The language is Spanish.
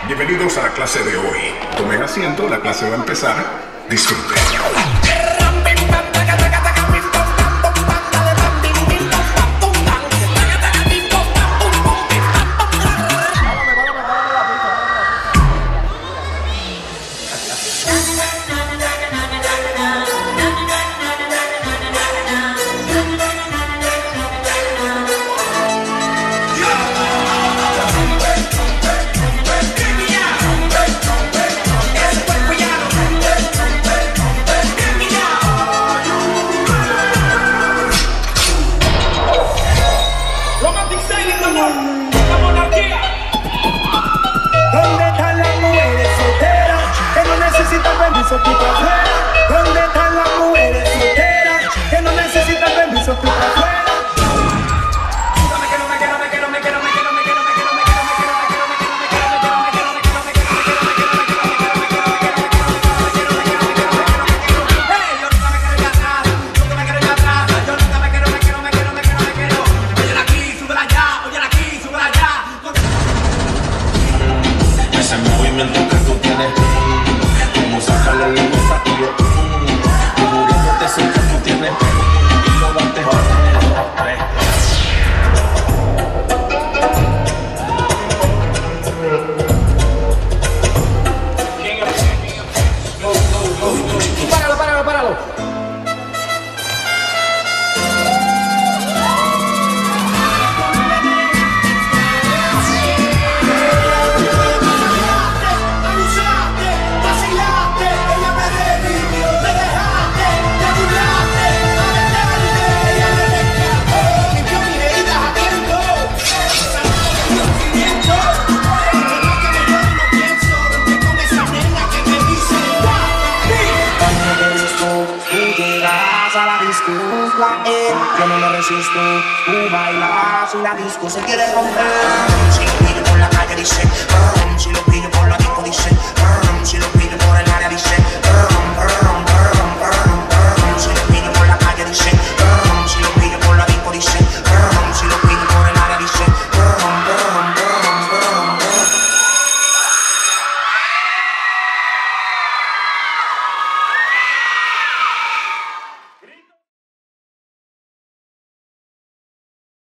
Bienvenidos a la clase de hoy. Tomen asiento, la clase va a empezar. Disfruten. ¿Dónde están las mujeres solteras que no necesitan permiso para afuera? Ese movimiento que tú tienes, como sacarle la luz a tuyo, cubriéndote eso que tú tienes y lo bates. Páralo. Yo no me resisto, tú bailas y la disco se quiere romper.